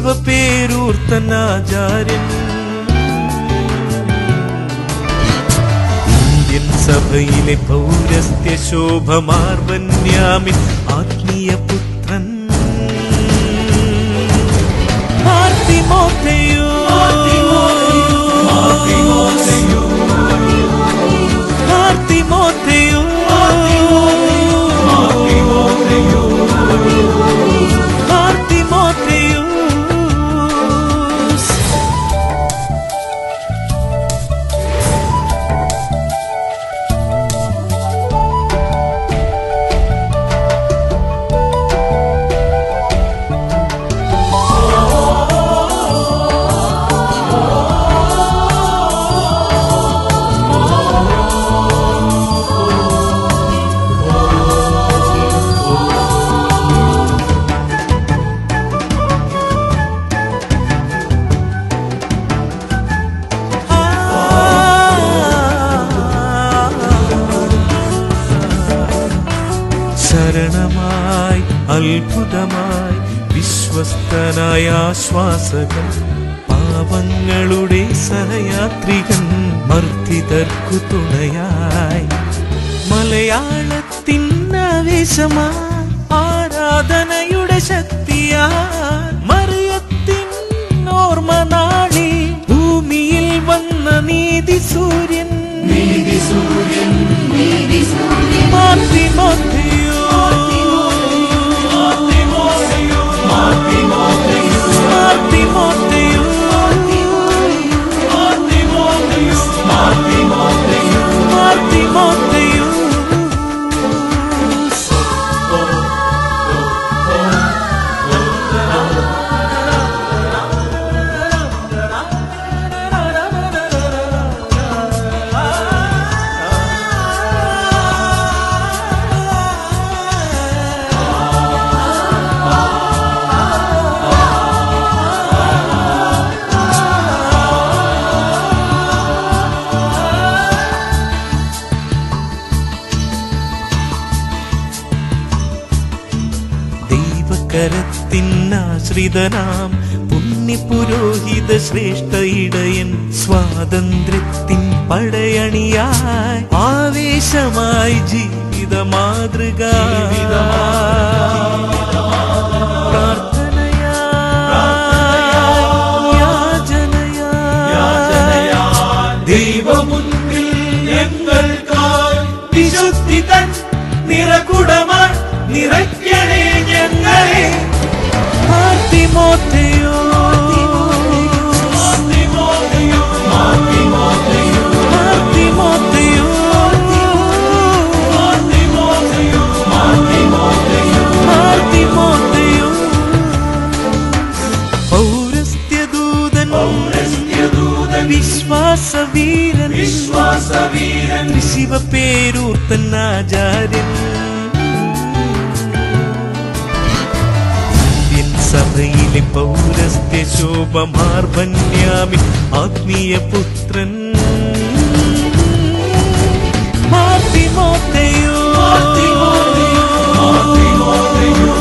ശിവപേരൂർത്തനാചാര്യൻ. Indian സഭയിലെ പൗരസ്ത്യ ശോഭമാർവന്യാമിൻ ആത്മീയ പുത്രൻ തിമോഥെയോ. ശരണമായി അത്ഭുതമായി വിശ്വസ്തനായ ആശ്വാസകൻ, പാപങ്ങളുടെ സഹയാത്രികൻ, മർദ്ദിതർക്കു തുണയായി. മലയാളത്തിൻ ആവേശമായി ആരാധനയുടെ ശക്തിയാൽ മറിയത്തിൻ ഓർമ്മ നാളി ഭൂമിയിൽ വന്ന നീതി സൂര്യൻ തിമോഥെയോ. കരത്തിനാശ്രിതനാം പുണ്യപുരോഹിത ശ്രേഷ്ഠ ഇടയൻ, സ്വാതന്ത്ര്യത്തിൻ പടയണിയായി ആവേശമായി ജീവിത മാതൃക. ദൈവമുന്നിൽ ഞങ്ങൾക്കായി വിശുദ്ധി തൻ നിറകുടമായി നിറയ്ക്കണേ ഞങ്ങളെ. തിമോഥെയോ. പൗരസ്ത്യദൂതൻ വിശ്വാസവീരൻ ശിവപേരൂർത്തനാചാര്യൻ. സഭയിലെ പൗരസ്ത്യ ശോഭമാർവന്യാമിൻ ആത്മീയ പുത്രൻ തിമോഥെയോ.